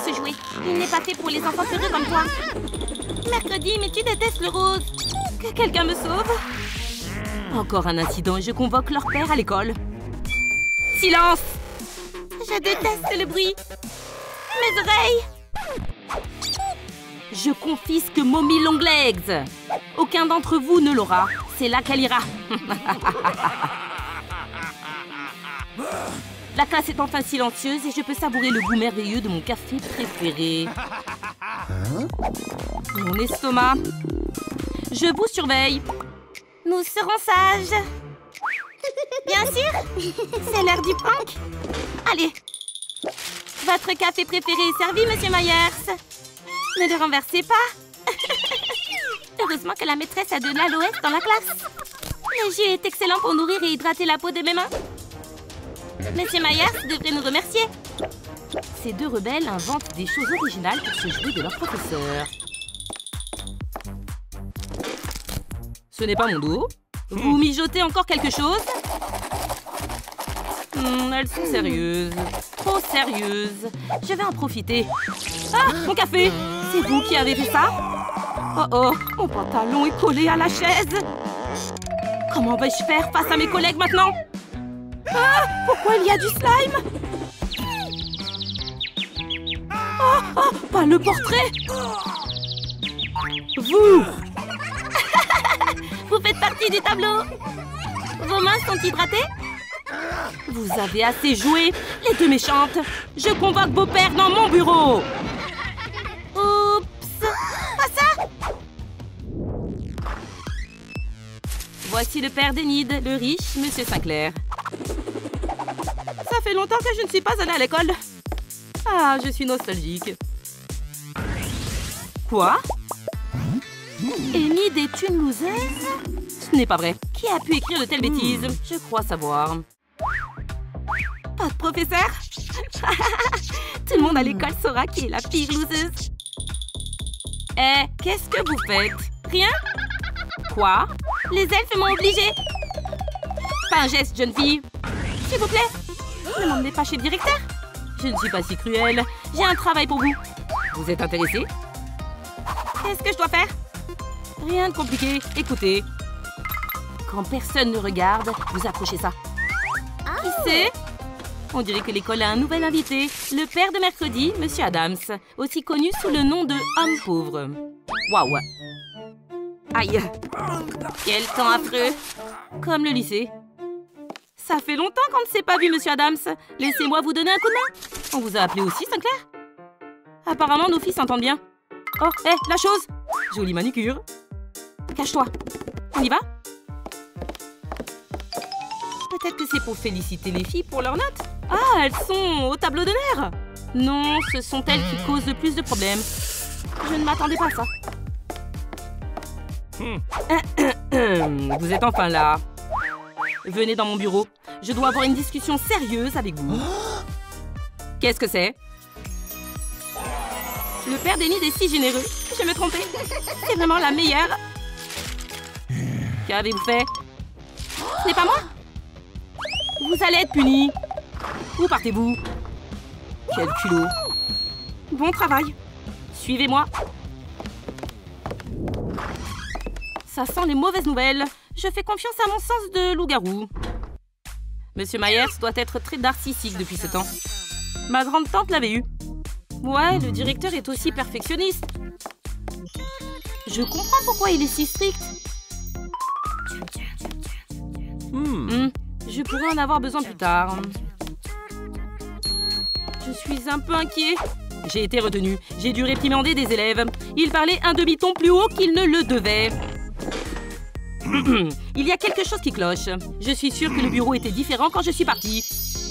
ce jouet. Il n'est pas fait pour les enfants peureux comme toi. Mercredi, mais tu détestes le rose. Que quelqu'un me sauve. Encore un incident et je convoque leur père à l'école. Silence! Je déteste le bruit. Mes oreilles. Je confisque Mommy Longlegs. Aucun d'entre vous ne l'aura. C'est là qu'elle ira. La classe est enfin silencieuse et je peux savourer le goût merveilleux de mon café préféré. Mon estomac. Je vous surveille. Nous serons sages. Bien sûr. C'est l'heure du prank. Allez. Votre café préféré est servi, Monsieur Myers. Ne le renversez pas. Heureusement que la maîtresse a de l'aloès dans la classe. Le jus est excellent pour nourrir et hydrater la peau de mes mains. Monsieur Myers devrait nous remercier. Ces deux rebelles inventent des choses originales pour se jouer de leur professeur. Ce n'est pas mon dos. Vous mijotez encore quelque chose? Elles sont sérieuses. Trop sérieuses. Je vais en profiter. Ah, mon café! C'est vous qui avez fait ça? Oh oh, mon pantalon est collé à la chaise. Comment vais-je faire face à mes collègues maintenant? Ah, pourquoi il y a du slime? Oh, oh, pas le portrait! Vous! Vous faites partie du tableau. Vos mains sont hydratées? Vous avez assez joué, les deux méchantes. Je convoque vos pères dans mon bureau. Oups! Pas ça! Voici le père d'Enid, le riche Monsieur Sinclair. Ça fait longtemps que je ne suis pas allée à l'école. Ah, je suis nostalgique. Quoi? Enid est une loseuse? Ce n'est pas vrai. Qui a pu écrire de telles bêtises? Je crois savoir. Pas de professeur? Tout le monde à l'école saura qui est la pire loseuse. Eh, qu'est-ce que vous faites? Rien? Quoi? Les elfes m'ont obligée. Pas un geste, jeune fille. S'il vous plaît. Ne m'emmenez pas chez le directeur. Je ne suis pas si cruelle. J'ai un travail pour vous. Vous êtes intéressé? Qu'est-ce que je dois faire? Rien de compliqué. Écoutez. Quand personne ne regarde, vous approchez ça. Qui c'est? On dirait que l'école a un nouvel invité. Le père de mercredi, Monsieur Adams. Aussi connu sous le nom de homme pauvre. Waouh! Aïe! Quel temps affreux! Comme le lycée. Ça fait longtemps qu'on ne s'est pas vu, Monsieur Adams. Laissez-moi vous donner un coup de main. On vous a appelé aussi, Sinclair? Apparemment, nos filles s'entendent bien. Oh, hé, la chose! Jolie manucure. Cache-toi. On y va? Peut-être que c'est pour féliciter les filles pour leurs notes. Ah, elles sont au tableau d'honneur. Non, ce sont elles qui causent le plus de problèmes. Je ne m'attendais pas à ça. Vous êtes enfin là. Venez dans mon bureau. Je dois avoir une discussion sérieuse avec vous. Qu'est-ce que c'est? Le père d'Enid est si généreux. Je me trompais. C'est vraiment la meilleure. Qu'avez-vous fait? Ce n'est pas moi. Vous allez être puni. Où partez-vous? Quel culot. Bon travail. Suivez-moi. Ça sent les mauvaises nouvelles. Je fais confiance à mon sens de loup-garou. Monsieur Myers doit être très narcissique depuis ce temps. Ma grande-tante l'avait eu. Ouais, le directeur est aussi perfectionniste. Je comprends pourquoi il est si strict. Je pourrais en avoir besoin plus tard. Je suis un peu inquiet. J'ai été retenu. J'ai dû réprimander des élèves. Ils parlaient un demi-ton plus haut qu'ils ne le devaient. Il y a quelque chose qui cloche. Je suis sûre que le bureau était différent quand je suis partie.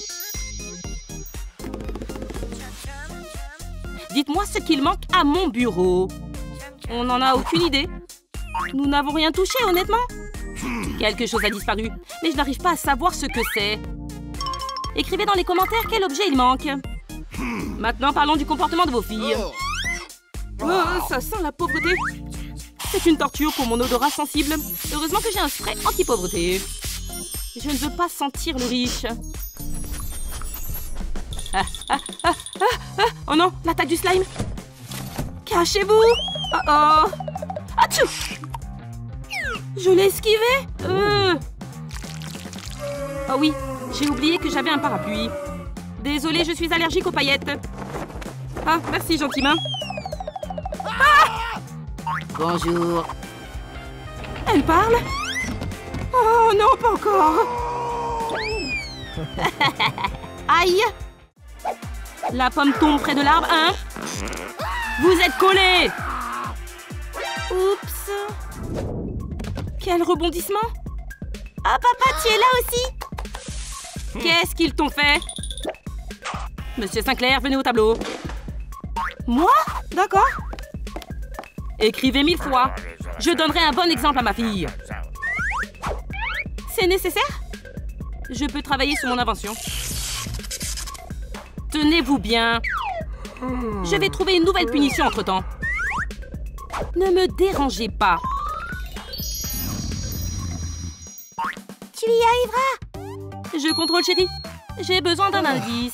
Dites-moi ce qu'il manque à mon bureau. On n'en a aucune idée. Nous n'avons rien touché, honnêtement. Quelque chose a disparu, mais je n'arrive pas à savoir ce que c'est. Écrivez dans les commentaires quel objet il manque. Maintenant, parlons du comportement de vos filles. Oh, ça sent la pauvreté. C'est une torture pour mon odorat sensible. Heureusement que j'ai un spray anti-pauvreté. Je ne veux pas sentir le riche. Oh non, l'attaque du slime. Cachez-vous. Oh oh. Atchou. Je l'ai esquivé. Oh oui, j'ai oublié que j'avais un parapluie. Désolée, je suis allergique aux paillettes. Ah, merci, gentil main. Ah! Bonjour. Elle parle? Oh non, pas encore. Aïe. La pomme tombe près de l'arbre, hein? Vous êtes collés. Oups. Quel rebondissement. Ah, papa, tu es là aussi? Qu'est-ce qu'ils t'ont fait? Monsieur Sinclair, venez au tableau. Moi? D'accord. Écrivez 1000 fois. Je donnerai un bon exemple à ma fille. C'est nécessaire? Je peux travailler sur mon invention. Tenez-vous bien. Je vais trouver une nouvelle punition entre-temps. Ne me dérangez pas. Tu y arriveras. Je contrôle, chérie. J'ai besoin d'un indice.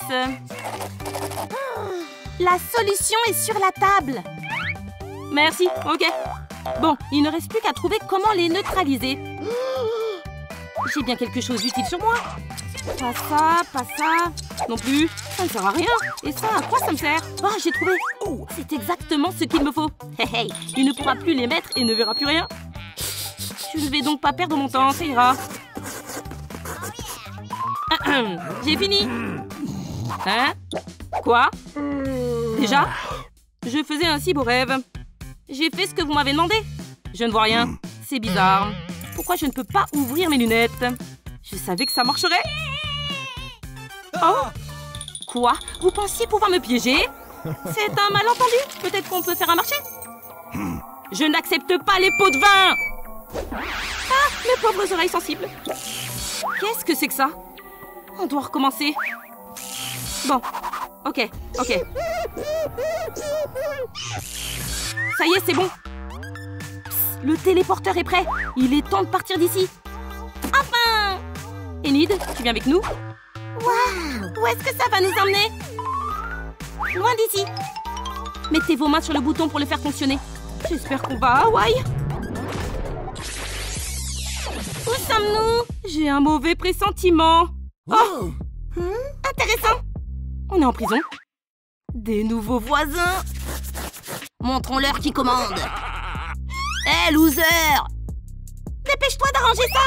La solution est sur la table. Merci, ok. Bon, il ne reste plus qu'à trouver comment les neutraliser. J'ai bien quelque chose d'utile sur moi. Pas ça, pas ça. Non plus. Ça ne sert à rien. Et ça, à quoi ça me sert? Oh, j'ai trouvé. Oh, c'est exactement ce qu'il me faut. Hey, hey, il ne pourra plus les mettre et ne verra plus rien. Je ne vais donc pas perdre mon temps, ça ira. J'ai fini. Hein? Quoi? Déjà? Je faisais un si beau rêve. J'ai fait ce que vous m'avez demandé. Je ne vois rien. C'est bizarre. Pourquoi je ne peux pas ouvrir mes lunettes? Je savais que ça marcherait. Oh! Quoi? Vous pensiez pouvoir me piéger? C'est un malentendu. Peut-être qu'on peut faire un marché? Je n'accepte pas les pots de vin! Ah! Mes pauvres oreilles sensibles. Qu'est-ce que c'est que ça? On doit recommencer. Bon. Ok, ok. Ça y est, c'est bon. Psst, le téléporteur est prêt. Il est temps de partir d'ici. Enfin! Enid, tu viens avec nous? Waouh! Où est-ce que ça va nous emmener? Loin d'ici. Mettez vos mains sur le bouton pour le faire fonctionner. J'espère qu'on va à Hawaï. Où sommes-nous? J'ai un mauvais pressentiment. Oh! Intéressant. On est en prison. Des nouveaux voisins. Montrons-leur qui commande. Hé, loser! Dépêche-toi d'arranger ça!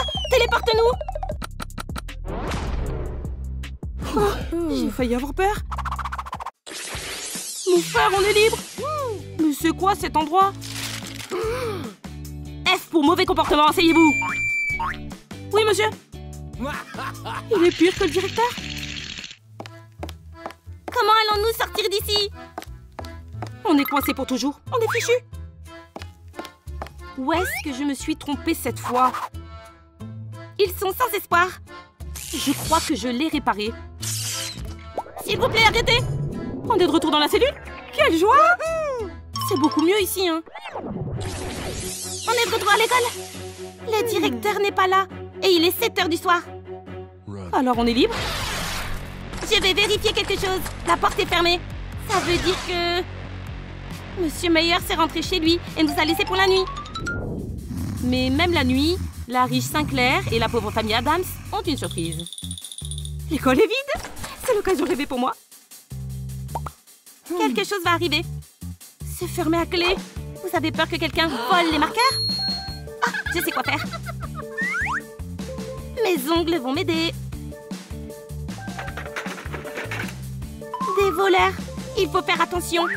Téléporte-nous! Oh, j'ai failli avoir peur. Mon frère, on est libre. Mais c'est quoi cet endroit? F pour mauvais comportement, asseyez-vous. Oui, monsieur. Il est pire que le directeur. Comment allons-nous sortir d'ici? On est coincé pour toujours. On est fichu. Où est-ce que je me suis trompée cette fois? Ils sont sans espoir. Je crois que je l'ai réparé. S'il vous plaît, arrêtez! On est de retour dans la cellule? Quelle joie! C'est beaucoup mieux ici, hein? On est de retour à l'école. Le directeur n'est pas là. Et il est 7 h du soir. Alors on est libre? Je vais vérifier quelque chose. La porte est fermée. Ça veut dire que... Monsieur Meyer s'est rentré chez lui et nous a laissés pour la nuit. Mais même la nuit, la riche Sinclair et la pauvre famille Adams ont une surprise. L'école est vide. C'est l'occasion rêvée pour moi. Quelque chose va arriver. C'est fermé à clé. Vous avez peur que quelqu'un vole les marqueurs? Ah, je sais quoi faire. Mes ongles vont m'aider. Des voleurs. Il faut faire attention.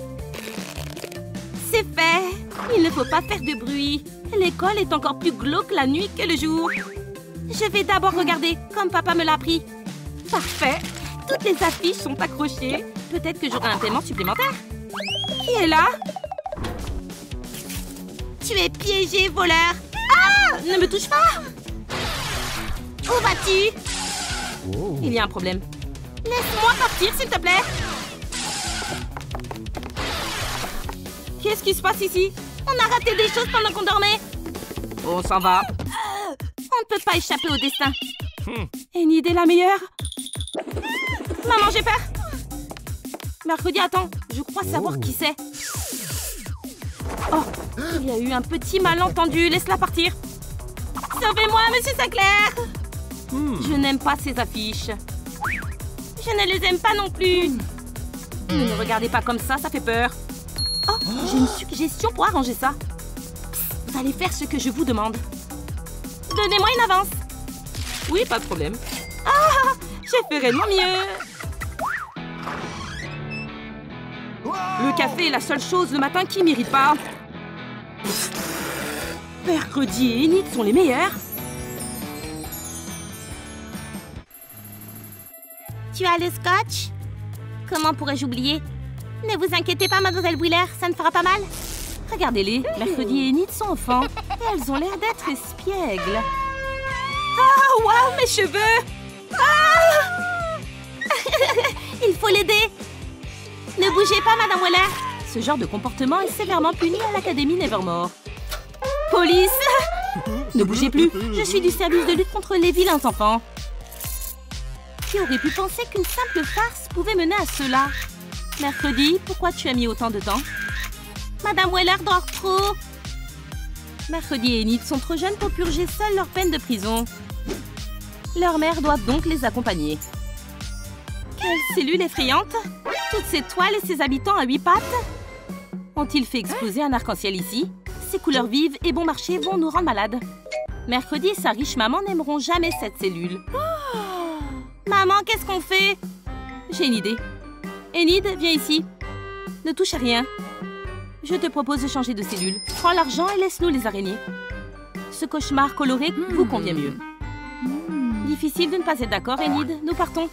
C'est fait. Il ne faut pas faire de bruit. L'école est encore plus glauque la nuit que le jour. Je vais d'abord regarder, comme papa me l'a appris. Parfait. Toutes les affiches sont accrochées. Peut-être que j'aurai un paiement supplémentaire. Qui est là? Tu es piégé, voleur. Ah! Ne me touche pas. Où vas-tu? Il y a un problème. Laisse-moi partir, s'il te plaît. Qu'est-ce qui se passe ici? On a raté des choses pendant qu'on dormait. On s'en va. On ne peut pas échapper au destin. Enid est la meilleure. Maman, j'ai peur. Mercredi, attends, je crois savoir qui c'est. Oh, il y a eu un petit malentendu, laisse-la partir. Sauvez-moi, monsieur Sinclair. Je n'aime pas ces affiches. Je ne les aime pas non plus. Ne me regardez pas comme ça fait peur. Oh, j'ai une suggestion pour arranger ça. Psst, vous allez faire ce que je vous demande. Donnez-moi une avance. Oui, pas de problème. Ah, je ferai de mon mieux. Le café est la seule chose le matin qui m'irrite pas. Mercredi et Enid sont les meilleurs. Tu as le scotch? Comment pourrais-je oublier? Ne vous inquiétez pas, mademoiselle Wheeler, ça ne fera pas mal. Regardez-les, Mercredi et Enid sont enfants. Et elles ont l'air d'être espiègles. Ah, waouh, mes cheveux! Ah! Il faut l'aider. Ne bougez pas, madame Wheeler. Ce genre de comportement est sévèrement puni à l'Académie Nevermore. Police! Ne bougez plus, je suis du service de lutte contre les vilains enfants. Qui aurait pu penser qu'une simple farce pouvait mener à cela? Mercredi, pourquoi tu as mis autant de temps? Madame Wheeler dort trop. Mercredi et Enid sont trop jeunes pour purger seules leur peine de prison. Leur mère doit donc les accompagner. Quelle cellule effrayante! Toutes ces toiles et ces habitants à 8 pattes? Ont-ils fait exploser un arc-en-ciel ici? Ces couleurs vives et bon marché vont nous rendre malades. Mercredi et sa riche maman n'aimeront jamais cette cellule. Maman, qu'est-ce qu'on fait? J'ai une idée. Enid, viens ici. Ne touche à rien. Je te propose de changer de cellule. Prends l'argent et laisse-nous les araignées. Ce cauchemar coloré vous convient mieux. Difficile de ne pas être d'accord, Enid. Nous partons.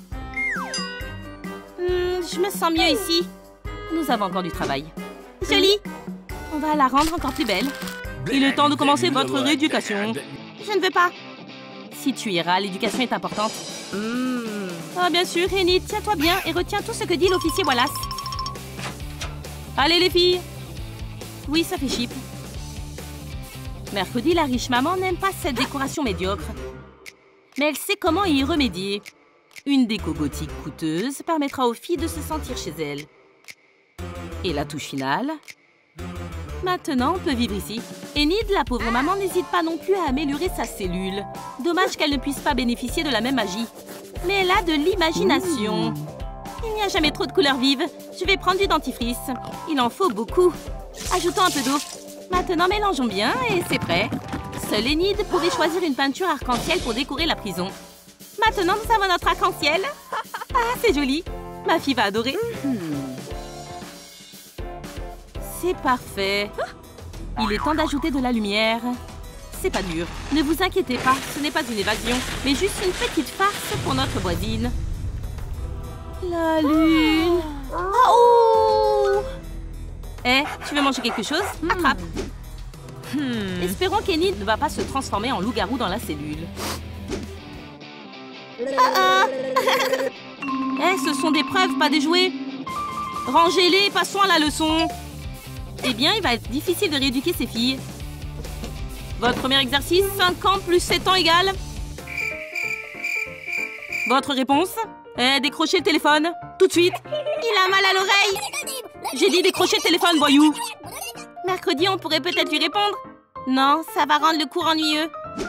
Je me sens mieux ici. Nous avons encore du travail. Jolie. On va la rendre encore plus belle. Il est temps de commencer votre rééducation. Je ne veux pas. Si tu iras, l'éducation est importante. Ah, bien sûr, Enid, tiens-toi bien et retiens tout ce que dit l'officier Wallace. Allez, les filles. Oui, ça fait chip. Mercredi, la riche maman n'aime pas cette décoration médiocre. Mais elle sait comment y remédier. Une déco gothique coûteuse permettra aux filles de se sentir chez elles. Et la touche finale? Maintenant, on peut vivre ici. Enid, la pauvre maman, n'hésite pas non plus à améliorer sa cellule. Dommage qu'elle ne puisse pas bénéficier de la même magie. Mais elle a de l'imagination. Il n'y a jamais trop de couleurs vives. Je vais prendre du dentifrice. Il en faut beaucoup. Ajoutons un peu d'eau. Maintenant, mélangeons bien et c'est prêt. Seule Enid pourrait choisir une peinture arc-en-ciel pour décorer la prison. Maintenant, nous avons notre arc-en-ciel. Ah, c'est joli. Ma fille va adorer. C'est parfait. Il est temps d'ajouter de la lumière. C'est pas dur. Ne vous inquiétez pas, ce n'est pas une évasion, mais juste une petite farce pour notre voisine. La lune. Oh! Eh, tu veux manger quelque chose? Attrape. Espérons qu'Enid ne va pas se transformer en loup-garou dans la cellule. Eh, ce sont des preuves, pas des jouets. Rangez-les, passons à la leçon. Eh bien, il va être difficile de rééduquer ces filles. Votre premier exercice, 5 ans plus 7 ans égale. Votre réponse? Eh, décrochez le téléphone, tout de suite. Il a mal à l'oreille. J'ai dit décrocher le téléphone, voyou. Mercredi, on pourrait peut-être lui répondre. Non, ça va rendre le cours ennuyeux.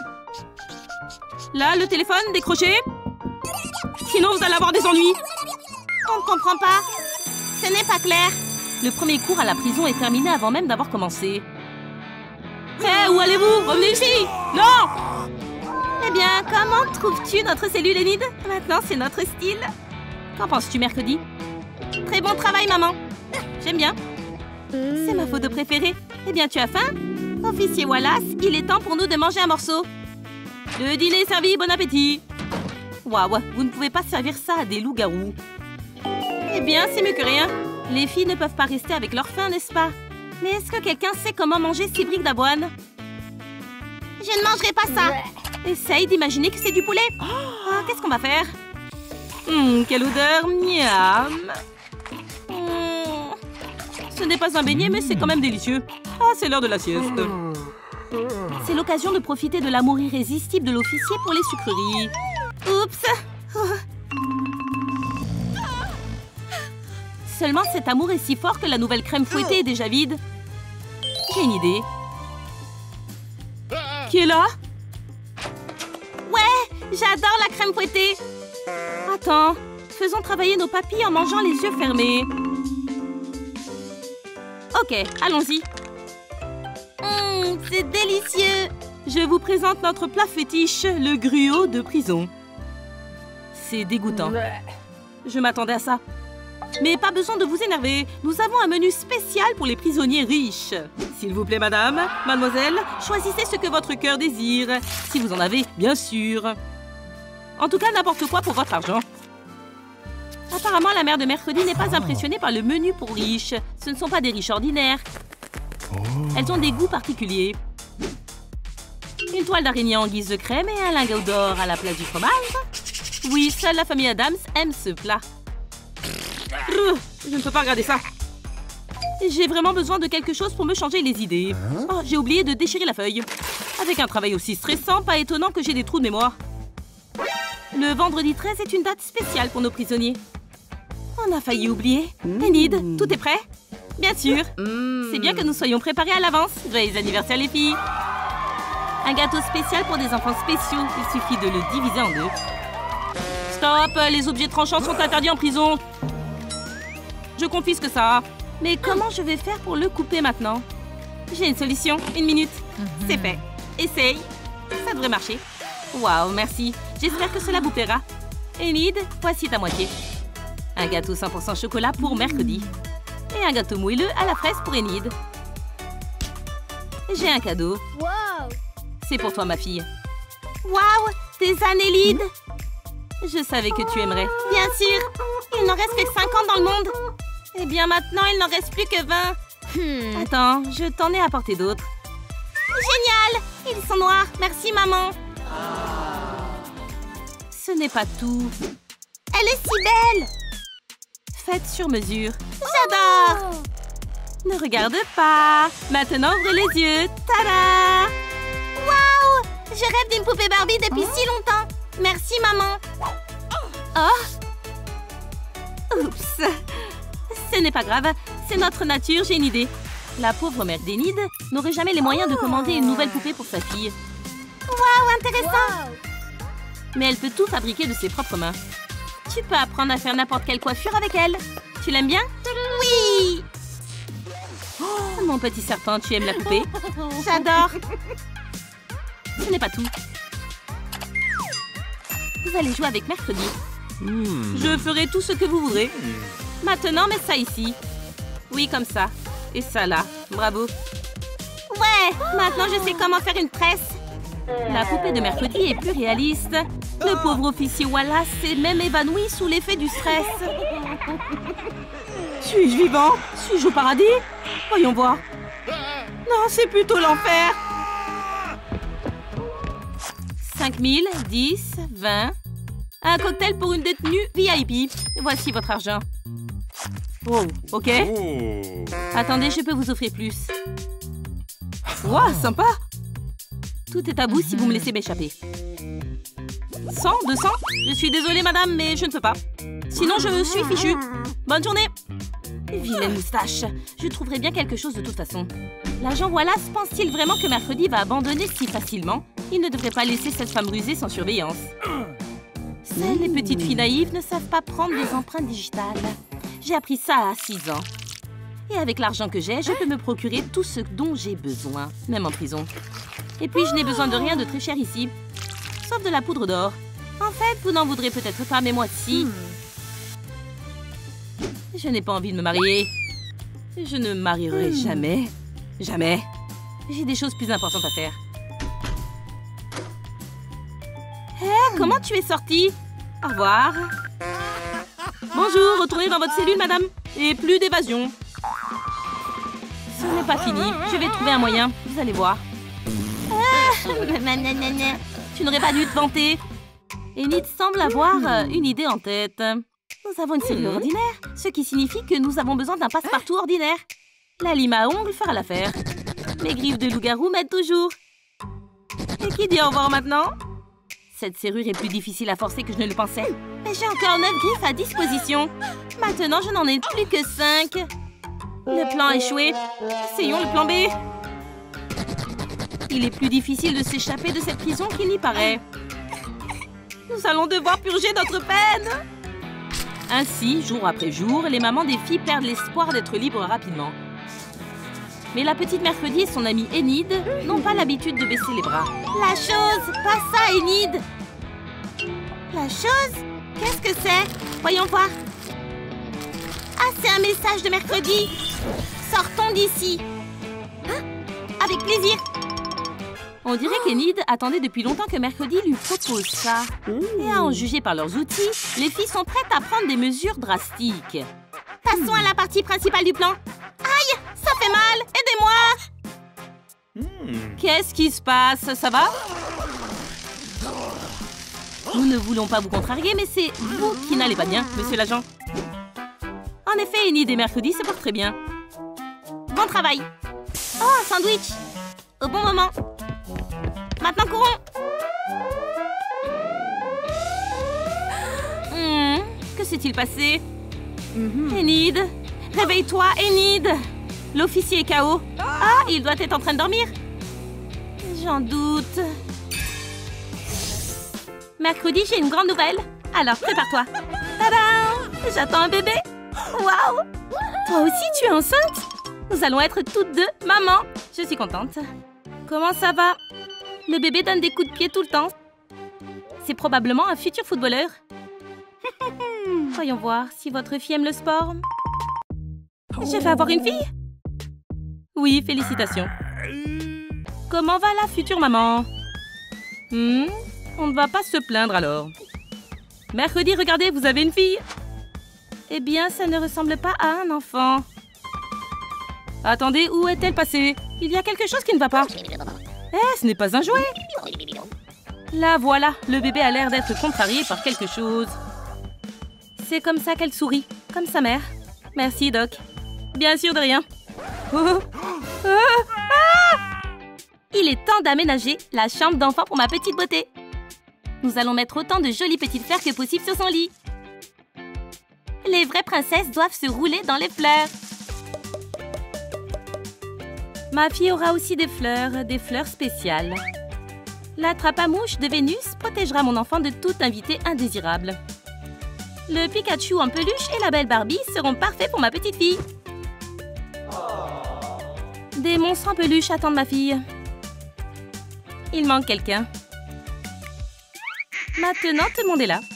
Là, le téléphone, décrochez. Sinon, vous allez avoir des ennuis. On ne comprend pas. Ce n'est pas clair. Le premier cours à la prison est terminé avant même d'avoir commencé. Hé, où allez-vous? Revenez ici! Non! Eh bien, comment trouves-tu notre cellule, Enid? Maintenant, c'est notre style. Qu'en penses-tu, Mercredi? Très bon travail, maman. J'aime bien. C'est ma photo préférée. Eh bien, tu as faim? Officier Wallace, il est temps pour nous de manger un morceau. Le dîner est servi, bon appétit. Waouh, vous ne pouvez pas servir ça à des loups-garous. Eh bien, c'est mieux que rien. Les filles ne peuvent pas rester avec leur faim, n'est-ce pas? Mais est-ce que quelqu'un sait comment manger ces briques d'avoine? Je ne mangerai pas ça. Essaye d'imaginer que c'est du poulet. Ah, qu'est-ce qu'on va faire? Quelle odeur, miam. Ce n'est pas un beignet, mais c'est quand même délicieux. Ah, c'est l'heure de la sieste. C'est l'occasion de profiter de l'amour irrésistible de l'officier pour les sucreries. Oups. Seulement cet amour est si fort que la nouvelle crème fouettée est déjà vide. J'ai une idée. Qui est là? Ouais, j'adore la crème fouettée. Attends, faisons travailler nos papilles en mangeant les yeux fermés. Ok, allons-y. C'est délicieux. Je vous présente notre plat fétiche, le gruau de prison. C'est dégoûtant. Je m'attendais à ça. Mais pas besoin de vous énerver. Nous avons un menu spécial pour les prisonniers riches. S'il vous plaît, madame, mademoiselle, choisissez ce que votre cœur désire. Si vous en avez, bien sûr. En tout cas, n'importe quoi pour votre argent. Apparemment, la mère de mercredi n'est pas impressionnée par le menu pour riches. Ce ne sont pas des riches ordinaires. Elles ont des goûts particuliers. Une toile d'araignée en guise de crème et un lingot d'or à la place du fromage. Oui, seule la famille Adams aime ce plat. Je ne peux pas regarder ça. J'ai vraiment besoin de quelque chose pour me changer les idées. Oh, j'ai oublié de déchirer la feuille. Avec un travail aussi stressant, pas étonnant que j'ai des trous de mémoire. Le vendredi 13 est une date spéciale pour nos prisonniers. On a failli oublier. Enid, tout est prêt? Bien sûr. C'est bien que nous soyons préparés à l'avance. Joyeux anniversaire, les filles. Un gâteau spécial pour des enfants spéciaux. Il suffit de le diviser en deux. Stop! Les objets tranchants sont interdits en prison. Je confisque ça. Mais comment je vais faire pour le couper maintenant? J'ai une solution. 1 minute. C'est fait. Essaye. Ça devrait marcher. Waouh, merci. J'espère que cela vous plaira. Enid, voici ta moitié. Un gâteau 100% chocolat pour mercredi. Et un gâteau moelleux à la fraise pour Enid. J'ai un cadeau. Wow! C'est pour toi, ma fille. Waouh! Tes Annelide! Je savais que tu aimerais. Bien sûr! Il n'en reste que 50 dans le monde. Eh bien, maintenant, il n'en reste plus que 20. Attends, je t'en ai apporté d'autres. Génial! Ils sont noirs. Merci, maman. Ce n'est pas tout. Elle est si belle! Faite sur mesure. J'adore! Ne regarde pas. Maintenant, ouvrez les yeux. Tada! Waouh! Je rêve d'une poupée Barbie depuis si longtemps. Merci, maman. Oh! Oups! Ce n'est pas grave. C'est notre nature, j'ai une idée. La pauvre mère d'Enid n'aurait jamais les moyens de commander une nouvelle poupée pour sa fille. Waouh, intéressant! Mais elle peut tout fabriquer de ses propres mains. Tu peux apprendre à faire n'importe quelle coiffure avec elle. Tu l'aimes bien? Oui! Oh, mon petit serpent, tu aimes la poupée? J'adore! Ce n'est pas tout. Vous allez jouer avec mercredi. Je ferai tout ce que vous voudrez. Maintenant, mets ça ici. Oui, comme ça. Et ça là. Bravo. Ouais! Maintenant, je sais comment faire une tresse. La poupée de mercredi est plus réaliste. Le pauvre officier Wallace s'est même évanoui sous l'effet du stress. Suis-je vivant? Suis-je au paradis? Voyons voir. Non, c'est plutôt l'enfer. 5 000, 10, 20. Un cocktail pour une détenue VIP. Voici votre argent. Oh, ok. Attendez, je peux vous offrir plus. Wow, sympa. Tout est à bout si vous me laissez m'échapper. 100, 200? Je suis désolée, madame, mais je ne peux pas. Sinon, je suis fichue. Bonne journée. Vilaine moustache. Je trouverai bien quelque chose de toute façon. L'agent Wallace pense-t-il vraiment que mercredi va abandonner si facilement? Il ne devrait pas laisser cette femme rusée sans surveillance. Seules les petites filles naïves ne savent pas prendre des empreintes digitales. J'ai appris ça à 6 ans. Et avec l'argent que j'ai, je peux me procurer tout ce dont j'ai besoin, même en prison. Et puis, je n'ai besoin de rien de très cher ici. Sauf de la poudre d'or. En fait, vous n'en voudrez peut-être pas, mais moi, si. Je n'ai pas envie de me marier. Je ne me marierai jamais. Jamais. J'ai des choses plus importantes à faire. Hé, comment tu es sortie? Au revoir. Bonjour, retournez dans votre cellule, madame. Et plus d'évasion. Ce n'est pas fini. Je vais trouver un moyen. Vous allez voir. Tu n'aurais pas dû te vanter. Enid semble avoir une idée en tête. Nous avons une serrure ordinaire, ce qui signifie que nous avons besoin d'un passe-partout ordinaire. La lime à ongles fera l'affaire. Mes griffes de loup-garou m'aident toujours. Et qui dit au revoir maintenant? Cette serrure est plus difficile à forcer que je ne le pensais. Mais j'ai encore 9 griffes à disposition. Maintenant, je n'en ai plus que 5. Le plan a échoué. Essayons le plan B. Il est plus difficile de s'échapper de cette prison qu'il n'y paraît. Nous allons devoir purger notre peine. Ainsi, jour après jour, les mamans des filles perdent l'espoir d'être libres rapidement. Mais la petite Mercredi et son amie Enid n'ont pas l'habitude de baisser les bras. La chose, pas ça, Enid. La chose? Qu'est-ce que c'est? Voyons voir. Ah, c'est un message de Mercredi. Sortons d'ici. Hein? Avec plaisir. On dirait qu'Enid attendait depuis longtemps que Mercredi lui propose ça. Et à en juger par leurs outils, les filles sont prêtes à prendre des mesures drastiques. Passons à la partie principale du plan. Aïe, ça fait mal. Aidez-moi. Qu'est-ce qui se passe? Ça va? Nous ne voulons pas vous contrarier, mais c'est vous qui n'allez pas bien, monsieur l'agent. En effet, Enid et Mercredi se portent très bien. Bon travail. Oh, un sandwich. Au bon moment. Maintenant, courons. Que s'est-il passé? Enid, réveille-toi, Enid. L'officier est KO. Ah, il doit être en train de dormir. J'en doute. Mercredi, j'ai une grande nouvelle. Alors, prépare-toi. Tadam! J'attends un bébé. Waouh! Toi aussi, tu es enceinte? Nous allons être toutes deux maman. Je suis contente. Comment ça va? Le bébé donne des coups de pied tout le temps. C'est probablement un futur footballeur. Voyons voir si votre fille aime le sport. Je vais avoir une fille? Oui, félicitations. Comment va la future maman? On ne va pas se plaindre alors. Mercredi, regardez, vous avez une fille. Eh bien, ça ne ressemble pas à un enfant. Attendez, où est-elle passée? Il y a quelque chose qui ne va pas. Eh, ce n'est pas un jouet. Là, voilà, le bébé a l'air d'être contrarié par quelque chose. C'est comme ça qu'elle sourit, comme sa mère. Merci, Doc. Bien sûr de rien. Il est temps d'aménager la chambre d'enfant pour ma petite beauté. Nous allons mettre autant de jolies petites fleurs que possible sur son lit. Les vraies princesses doivent se rouler dans les fleurs. Ma fille aura aussi des fleurs spéciales. La trappe à mouche de Vénus protégera mon enfant de tout invité indésirable. Le Pikachu en peluche et la belle Barbie seront parfaits pour ma petite fille. Des monstres en peluche attendent ma fille. Il manque quelqu'un. Maintenant, tout le monde est là.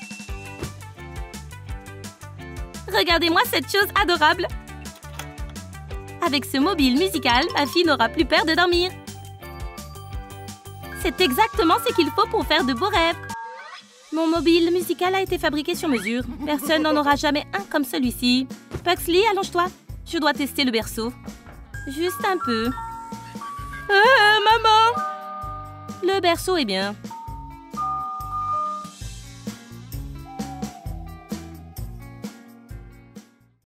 Regardez-moi cette chose adorable. Avec ce mobile musical, ma fille n'aura plus peur de dormir. C'est exactement ce qu'il faut pour faire de beaux rêves. Mon mobile musical a été fabriqué sur mesure. Personne n'en aura jamais un comme celui-ci. Pugsley, allonge-toi. Je dois tester le berceau. Juste un peu. Maman! Le berceau est bien.